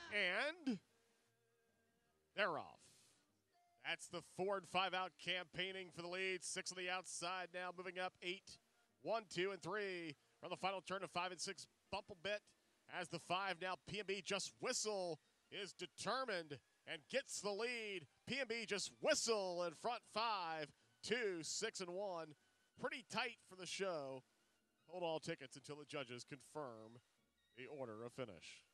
And they're off. That's the 4 and 5 out campaigning for the lead. 6 on the outside now, moving up 8, 1, 2, and 3. From the final turn of 5 and 6, bump a bit as the 5 now. PNB Just Whistle is determined and gets the lead. PNB Just Whistle in front 5, 2, 6, and 1. Pretty tight for the show. Hold all tickets until the judges confirm the order of finish.